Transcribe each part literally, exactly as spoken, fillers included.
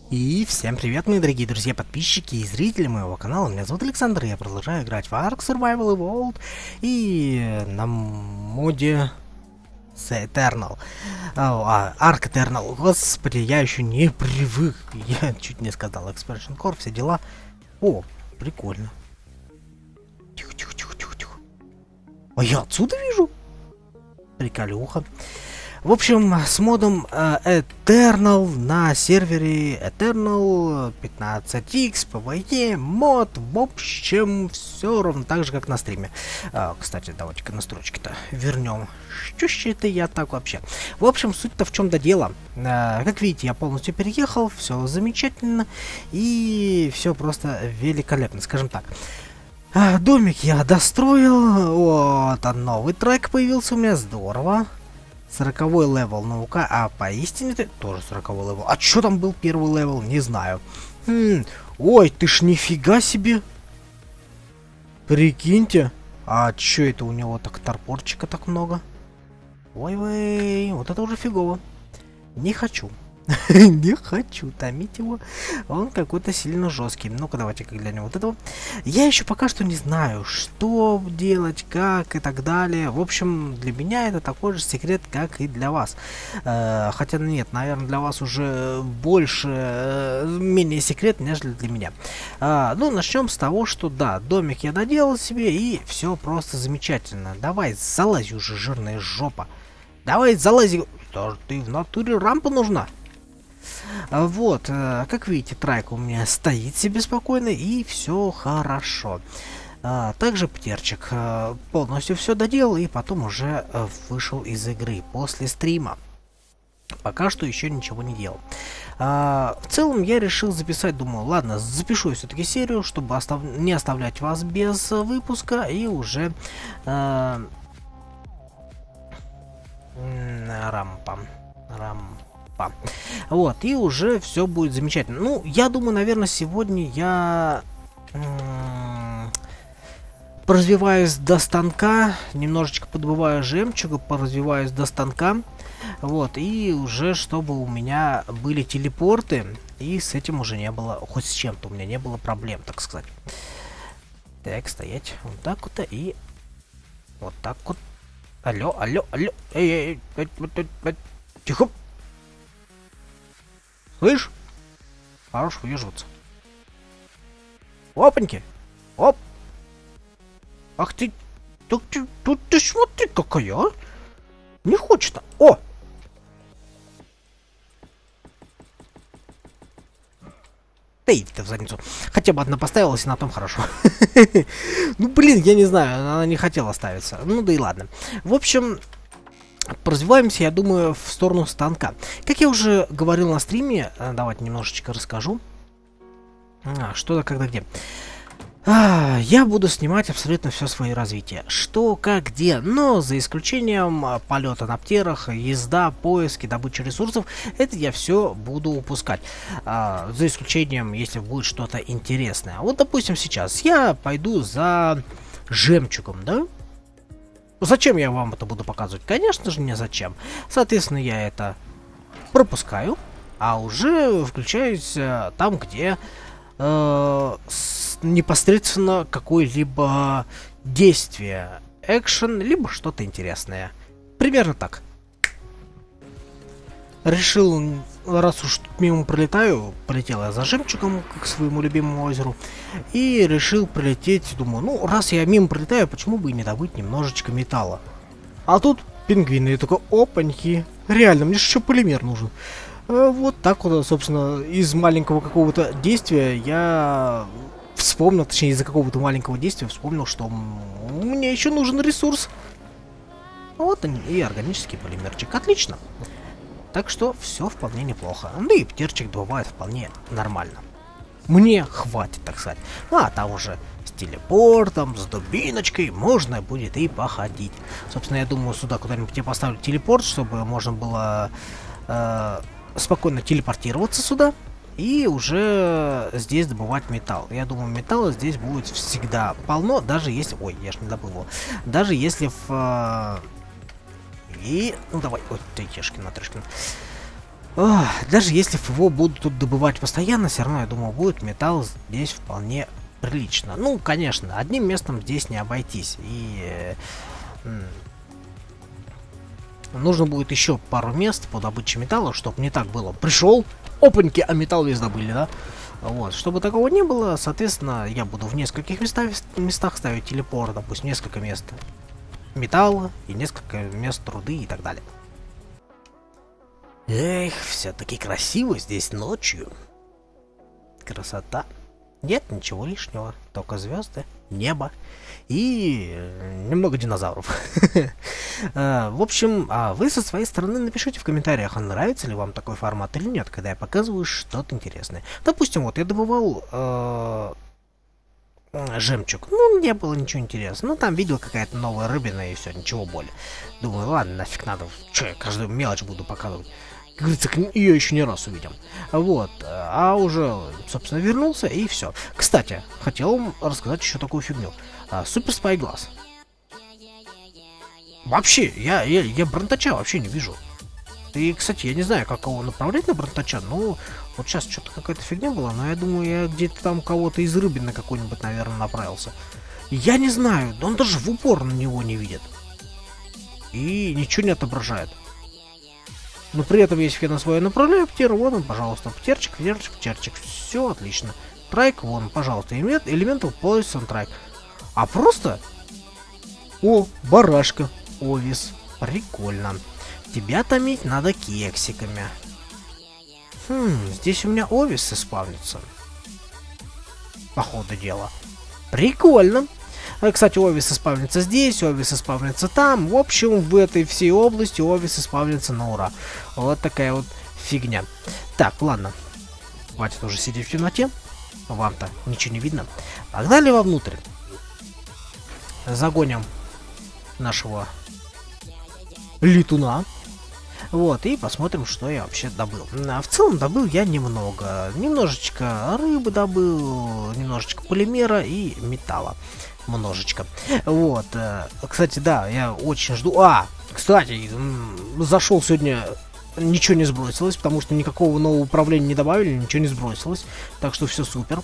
И всем привет, мои дорогие друзья, подписчики и зрители моего канала. Меня зовут Александр, и я продолжаю играть в Ark Survival Evolved и на моде с Eternal. А, Ark Eternal. Господи, я еще не привык. Я чуть не сказал Expansion Core, все дела. О, прикольно. Тихо, тихо, тихо, тихо, тихо. А я отсюда вижу? Приколюха. В общем, с модом э, Eternal на сервере Eternal пятнадцать икс, PvE, мод, в общем, все ровно так же, как на стриме. А, кстати, давайте-ка настройки-то вернем. Что ж это я так вообще? В общем, суть-то в чем-то дело. А, как видите, я полностью переехал, все замечательно и все просто великолепно, скажем так. А, домик я достроил, вот, а новый трек появился у меня, здорово. сороковой левел наука, а поистине ты тоже сороковой левел. А что там был первый левел? Не знаю. Хм, ой, ты ж нифига себе. Прикиньте. А чё это у него так торпорчика так много? Ой-ой, вот это уже фигово. Не хочу. Не хочу томить его. Он какой-то сильно жесткий. Ну-ка, давайте-ка глянем вот этого. Я еще пока что не знаю, что делать, как и так далее. В общем, для меня это такой же секрет, как и для вас. Э, хотя нет, наверное, для вас уже больше, э, менее секрет, нежели для меня. Э, ну, начнем с того, что да, домик я доделал себе, и все просто замечательно. Давай, залазь уже, жирная жопа. Давай, залази. Что ж ты в натуре, рампа нужна? Вот, как видите, трек у меня стоит себе спокойно, и все хорошо. А, также Птерчик полностью все доделал, и потом уже вышел из игры после стрима. Пока что еще ничего не делал. А, в целом я решил записать, думаю, ладно, запишу все-таки серию, чтобы остав... не оставлять вас без выпуска, и уже а... рампа. Рампа. Вот, и уже все будет замечательно. Ну, я думаю, наверное, сегодня я поразвиваюсь до станка, немножечко подбываю жемчуга, поразвиваюсь до станка. Вот, и уже чтобы у меня были телепорты, и с этим уже не было, хоть с чем-то у меня не было проблем, так сказать. Так, стоять. Вот так вот, и вот так вот. Алло, алло, алло. Эй, эй, эй, эй, эй. Тихо. Слышь? Хорош выезжаться. Опаньки. Оп. Ах ты. Так ты, тут ты смотри какая, а? Не хочет. О! Да иди-то в задницу. Хотя бы одна поставилась, и на том хорошо. Ну, блин, я не знаю, она не хотела ставиться. Ну, да и ладно. В общем, развиваемся, я думаю, в сторону станка. Как я уже говорил на стриме, давайте немножечко расскажу. А, что-то, когда, где. А, я буду снимать абсолютно все свое развитие. Что, как, где. Но за исключением полета на птерах, езда, поиски, добычи ресурсов, это я все буду упускать. А, за исключением, если будет что-то интересное. Вот, допустим, сейчас я пойду за жемчугом, да? Зачем я вам это буду показывать? Конечно же, не зачем. Соответственно, я это пропускаю, а уже включаюсь э, там, где э, с, непосредственно какое-либо действие, экшен, либо что-то интересное. Примерно так. Решил, раз уж тут мимо пролетаю, полетел я за жемчугом к своему любимому озеру, и решил прилететь, думаю, ну, раз я мимо пролетаю, почему бы и не добыть немножечко металла. А тут пингвины, я такой, опаньки, реально, мне же еще полимер нужен. А вот так вот, собственно, из маленького какого-то действия я вспомнил, точнее, из-за какого-то маленького действия вспомнил, что мне еще нужен ресурс. Вот он, и органический полимерчик, отлично. Так что все вполне неплохо. Ну и птерчик добывает вполне нормально. Мне хватит, так сказать. Ну а там уже с телепортом, с дубиночкой можно будет и походить. Собственно, я думаю, сюда куда-нибудь я поставлю телепорт, чтобы можно было э, спокойно телепортироваться сюда. И уже здесь добывать металл. Я думаю, металла здесь будет всегда полно, даже если... Ой, я ж не добыл его. Даже если в... Э, и... Ну давай. Ой, ты ешкин, Натрышкин. Ох, даже если его будут тут добывать постоянно, все равно, я думаю, будет металл здесь вполне прилично. Ну, конечно, одним местом здесь не обойтись. И э, нужно будет еще пару мест по добыче металла, чтобы не так было. Пришел, опаньки, а металл весь добыли, да? Вот, чтобы такого не было, соответственно, я буду в нескольких местах, местах ставить телепорт, допустим, несколько мест металла и несколько мест труды и так далее. Эх, все-таки красиво здесь ночью. Красота. Нет ничего лишнего, только звезды, небо и немного динозавров. В общем, вы со своей стороны напишите в комментариях, нравится ли вам такой формат или нет, когда я показываю что-то интересное. Допустим, вот я добывал жемчуг. Ну, не было ничего интересного. Ну, там видел какая-то новая рыбина и все, ничего более. Думаю, ладно, нафиг надо. Че, я каждую мелочь буду показывать. Как говорится, ее еще не раз увидим. Вот. А уже, собственно, вернулся и все. Кстати, хотел вам рассказать еще такую фигню. Супер Спайгласс. Вообще, я, я, я Бронтача вообще не вижу. И, кстати, я не знаю, как его направлять на Бронтача, но вот сейчас что-то какая-то фигня была, но я думаю, я где-то там кого-то из рыбины какой-нибудь, наверное, направился. Я не знаю, он даже в упор на него не видит. И ничего не отображает. Но при этом, если я на свое направляю птер, вон он, пожалуйста, птерчик, птерчик, птерчик, все отлично. Трайк, вон, пожалуйста, элемент, элементал пояс, трайк. А просто... О, барашка, Овис, прикольно. Тебя томить надо кексиками. Хм, здесь у меня Овис исправится. По ходу дела. Прикольно. Кстати, Овис исправится здесь, Овис исправится там. В общем, в этой всей области Овис исправится на ура. Вот такая вот фигня. Так, ладно. Хватит уже сидеть в темноте. Вам-то ничего не видно. Погнали вовнутрь. Загоним нашего летуна. Вот, и посмотрим, что я вообще добыл. А в целом добыл я немного. Немножечко рыбы добыл, немножечко полимера и металла. Немножечко. Вот. Кстати, да, я очень жду... А, кстати, зашел сегодня, ничего не сбросилось, потому что никакого нового управления не добавили, ничего не сбросилось. Так что все супер.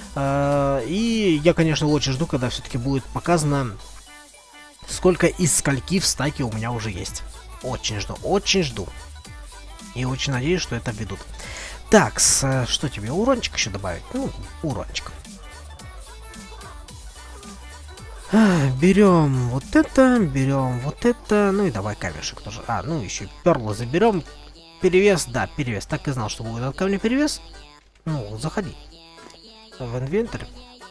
И я, конечно, очень жду, когда все-таки будет показано, сколько из скольки в стаке у меня уже есть. Очень жду, очень жду. И очень надеюсь, что это введут. Так, с, что тебе, урончик еще добавить? Ну, урончик. Берем вот это, берем вот это, ну и давай камешек тоже. А, ну еще перлы заберем. Перевес, да, перевес. Так и знал, что будет от камня перевес. Ну, заходи в инвентарь.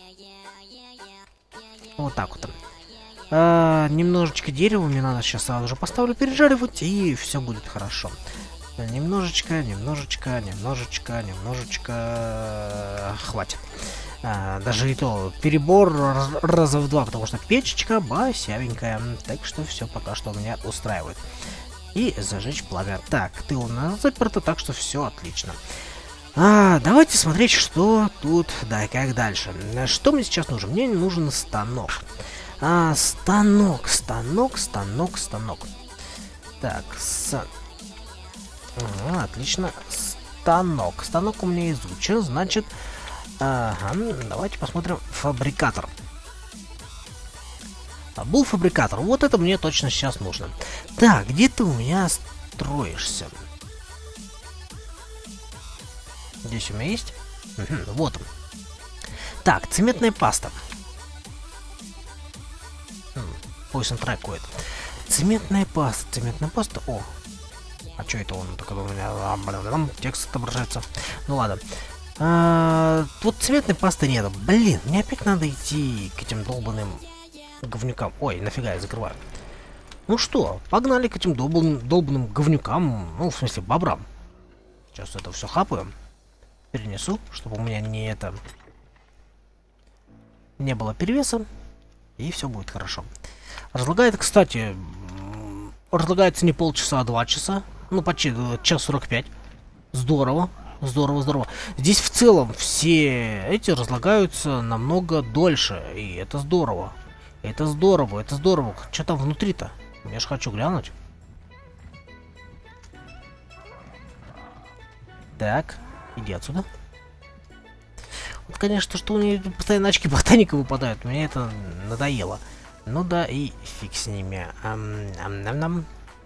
Вот так вот. А, немножечко дерева мне надо сейчас сразу же поставлю пережаривать, и все будет хорошо. Немножечко, немножечко, немножечко, немножечко... Хватит. А, даже и то перебор раза в два, потому что печечка басявенькая. Так что все пока что меня устраивает. И зажечь пламя. Так, ты у нас заперта, так что все отлично. А, давайте смотреть, что тут, да, и как дальше. Что мне сейчас нужно? Мне нужен станок. А, станок, станок, станок, станок. Так, с... а, отлично. Станок. Станок у меня изучен, значит... Ага, давайте посмотрим. Фабрикатор. А, был фабрикатор. Вот это мне точно сейчас нужно. Так, где ты у меня строишься? Здесь у меня есть? Угу, вот он. Так, цементная паста. Poison Track какой-то. Цементная паста. Цементная паста. О. А что это он? Так, у меня текст отображается. Ну ладно. А, тут цементной пасты нет. Блин, мне опять надо идти к этим долбаным говнюкам. Ой, нафига я закрываю. Ну что, погнали к этим долбаным, долбаным говнюкам. Ну, в смысле, бобрам. Сейчас это все хапаем. Перенесу, чтобы у меня не это... не было перевеса. И все будет хорошо. Разлагает, кстати, разлагается не полчаса, а два часа. Ну, почти час сорок пять. Здорово. Здорово, здорово. Здесь в целом все эти разлагаются намного дольше. И это здорово. Это здорово, это здорово. Что там внутри-то? Я же хочу глянуть. Так, иди отсюда. Вот, конечно, что у нее постоянно очки ботаника выпадают, мне это надоело. Ну да, и фиг с ними. Ам, ам, нам, нам.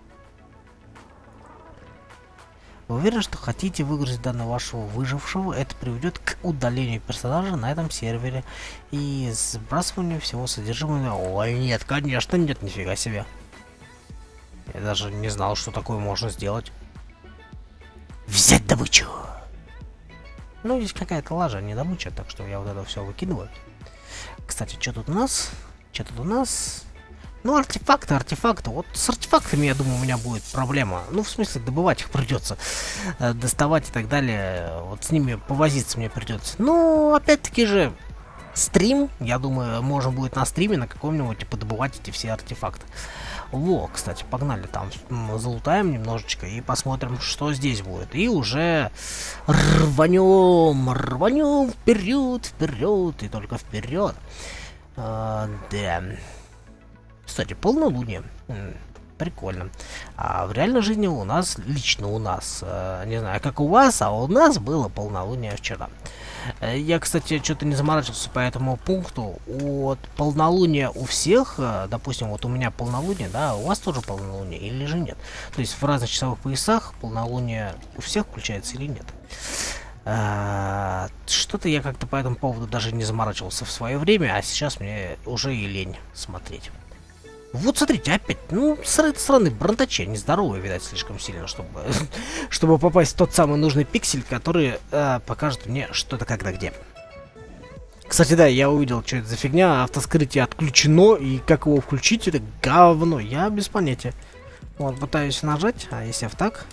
Вы уверены, что хотите выгрузить данного вашего выжившего? Это приведет к удалению персонажа на этом сервере и сбрасыванию всего содержимого. Ой, нет, конечно, нет, нифига себе. Я даже не знал, что такое можно сделать. Взять добычу! Ну, здесь какая-то лажа, не добыча, так что я вот это все выкидываю. Кстати, что тут у нас? Что тут у нас? Ну, артефакты, артефакты. Вот с артефактами, я думаю, у меня будет проблема. Ну, в смысле, добывать их придется. Э, доставать и так далее. Вот с ними повозиться мне придется. Ну, опять-таки же, стрим, я думаю, можно будет на стриме на каком-нибудь, типа, добывать эти все артефакты. Во, кстати, погнали там, залутаем немножечко и посмотрим, что здесь будет. И уже рванем, рванем вперед, вперед и только вперед. А, да. Кстати, полнолуние. М, прикольно. А в реальной жизни у нас, лично у нас, э, не знаю, как у вас, а у нас было полнолуние вчера. Э, я, кстати, что-то не заморачивался по этому пункту. От полнолуния у всех, э, допустим, вот у меня полнолуние, да, у вас тоже полнолуние или же нет? То есть в разных часовых поясах полнолуние у всех включается или нет? А, что-то я как-то по этому поводу даже не заморачивался в свое время, а сейчас мне уже и лень смотреть. Вот смотрите, опять, ну, с этой стороны бронтачи, нездоровые, видать, слишком сильно, чтобы, чтобы попасть в тот самый нужный пиксель, который э, покажет мне что-то когда где. Кстати, да, я увидел, что это за фигня, автоскрытие отключено, и как его включить, это говно, я без понятия. Вот, пытаюсь нажать, а если в так...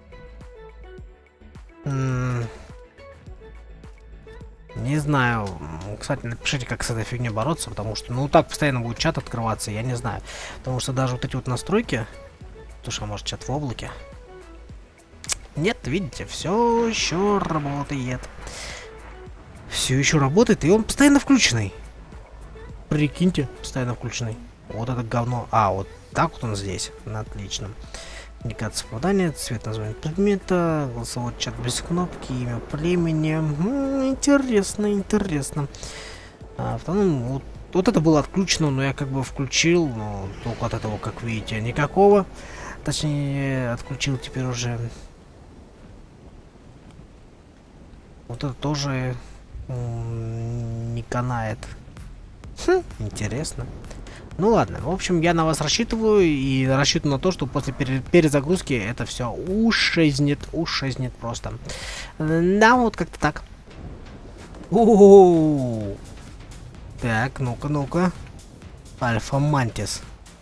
М -м Не знаю. Кстати, напишите, как с этой фигней бороться, потому что, ну, так постоянно будет чат открываться, я не знаю. Потому что даже вот эти вот настройки... Слушай, а может чат в облаке? Нет, видите, все еще работает. Все еще работает, и он постоянно включенный. Прикиньте, постоянно включенный. Вот это говно. А, вот так вот он здесь. Отлично. Индикация попадания, цвет названия предмета, голосовой чат без кнопки, имя племени. М-м, интересно, интересно. А, втором, вот, вот это было отключено, но я как бы включил, но только от этого, как видите, никакого. Точнее, отключил теперь уже. Вот это тоже м-м, не канает. Хм, интересно. Ну ладно, в общем, я на вас рассчитываю и рассчитываю на то, что после пере перезагрузки это все ушизнет, ушизнет просто. Да, вот как-то так. О-о-о-о. Так, ну-ка, ну-ка. Альфа Мантис.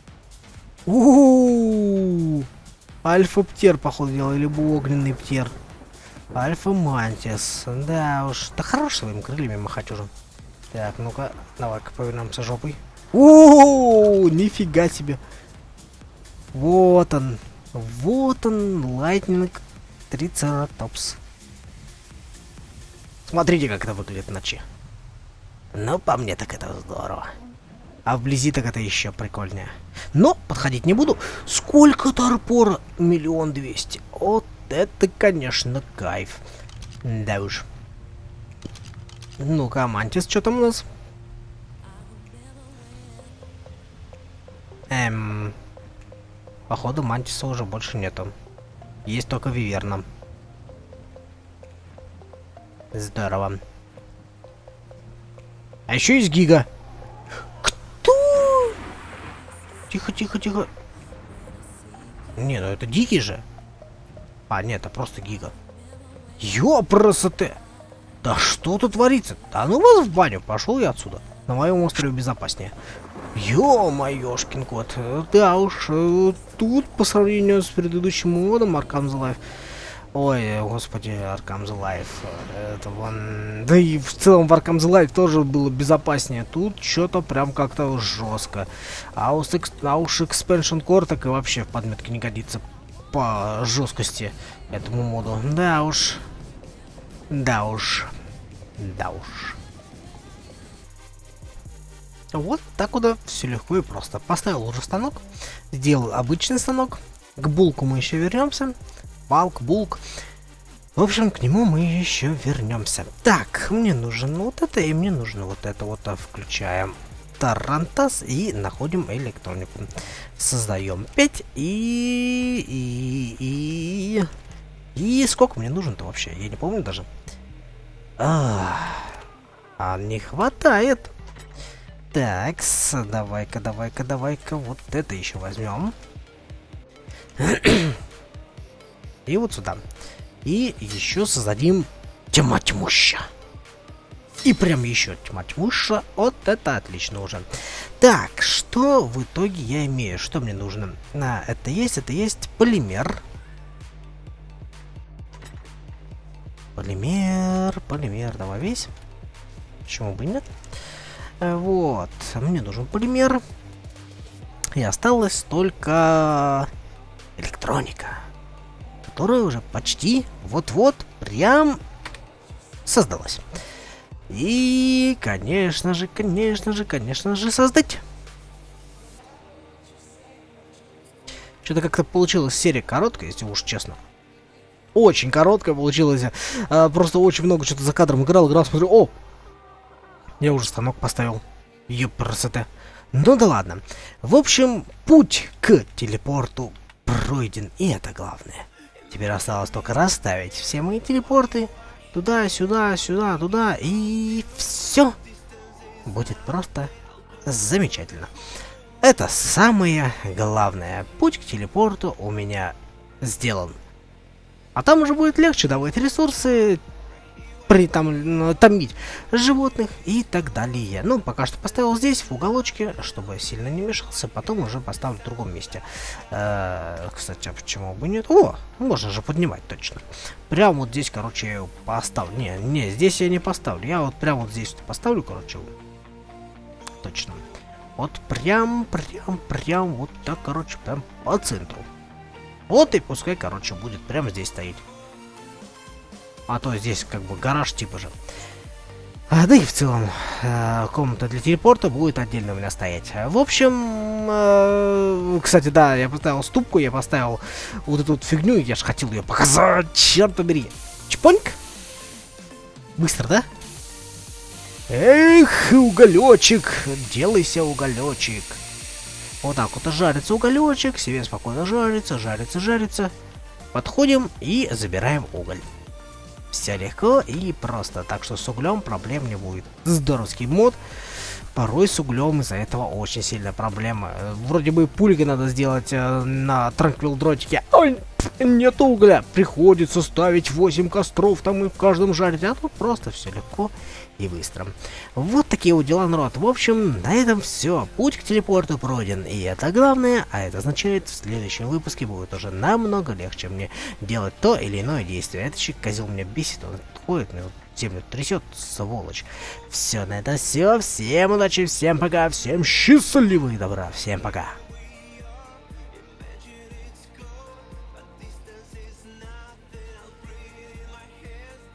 У-у-у-у. Альфа Птер, походу, делал, либо огненный Птер. Альфа Мантис. Да уж, да хорош своими крыльями махать уже. Так, ну-ка, давай-ка повернемся жопой. О, нифига себе. Вот он. Вот он, Lightning Triceratops. Смотрите, как это выглядит в ночи. Ну, по мне так это здорово. А вблизи так это еще прикольнее. Но подходить не буду. Сколько торпора? Миллион двести. Вот это, конечно, кайф. Да уж. Ну-ка, Мантис, что там у нас? Эм... Походу, Мантиса уже больше нету. Есть только Виверна. Здорово. А еще есть Гига. Кто? Тихо, тихо, тихо. Не, ну это Дикий же. А, нет, это просто Гига. Ёпросоте! Да что тут творится? Да ну вас в баню, пошел я отсюда. На моем острове безопаснее. Ё-моёшкин кот. Да уж, тут по сравнению с предыдущим модом Arkham Life. Ой, господи, Arkham Life. Это вон... Да и в целом в Arkham Life тоже было безопаснее. Тут что-то прям как-то жестко. А уж, а уж Expansion Core так и вообще в подметке не годится по жесткости этому моду. Да уж. Да уж. Да уж. Вот так вот все легко и просто. Поставил уже станок, сделал обычный станок. К булку мы еще вернемся. Балк, булк. В общем, к нему мы еще вернемся. Так, мне нужен вот это, и мне нужно вот это вот. Включаем Тарантас и находим электронику. Создаем пять и... и... и... И сколько мне нужно-то вообще? Я не помню даже. А, а не хватает. Так, давай-ка, давай-ка, давай-ка. Вот это еще возьмем. И вот сюда. И еще создадим тьма тьмуща. И прям еще тьма тьмуща. Вот это отлично уже. Так, что в итоге я имею? Что мне нужно? А, это есть, это есть полимер. Полимер, полимер, давай весь. Почему бы нет? Вот, мне нужен полимер. И осталась только электроника, которая уже почти вот-вот прям создалась. И, конечно же, конечно же, конечно же, создать. Что-то как-то получилась серия короткая, если уж честно. Очень короткая получилась. А, просто очень много что-то за кадром играл, играл, смотрю, о! Я уже станок поставил. Ёпрст. Ну да ладно. В общем, путь к телепорту пройден, и это главное. Теперь осталось только расставить все мои телепорты. Туда, сюда, сюда, туда, и все будет просто замечательно. Это самое главное. Путь к телепорту у меня сделан. А там уже будет легче добыть ресурсы, при там томить животных и так далее. Ну, пока что поставил здесь, в уголочке, чтобы сильно не мешался. Потом уже поставлю в другом месте. Э-э, кстати, а почему бы нет? О, можно же поднимать точно. Прям вот здесь, короче, я поставлю. Не, не, здесь я не поставлю. Я вот прям вот здесь поставлю, короче. Точно. Вот прям, прям, прям вот так, короче, прям по центру. Вот и пускай, короче, будет прямо здесь стоять. А то здесь как бы гараж типа же. А, да и в целом э, комната для телепорта будет отдельно у меня стоять. В общем, э, кстати, да, я поставил ступку, я поставил вот эту вот фигню, я же хотел ее показать, черт побери. Чпоньк. Быстро, да? Эх, уголечек, делайся, уголечек. Вот так вот жарится уголечек, себе спокойно жарится, жарится, жарится. Подходим и забираем уголь. Все легко и просто, так что с углем проблем не будет. Здоровский мод. Порой с углем из-за этого очень сильная проблема. Вроде бы пульгой надо сделать э, на Транквил дротике. Ой, нет угля. Приходится ставить восемь костров там и в каждом жарить. А тут просто все легко и быстро. Вот такие вот дела, народ. В общем, на этом все. Путь к телепорту пройден. И это главное. А это означает, в следующем выпуске будет уже намного легче мне делать то или иное действие. Этот щик козел меня бесит. Он ходит, мне землю трясет, сволочь. Все на это все. Всем удачи, всем пока, всем счастливых и добра. Всем пока.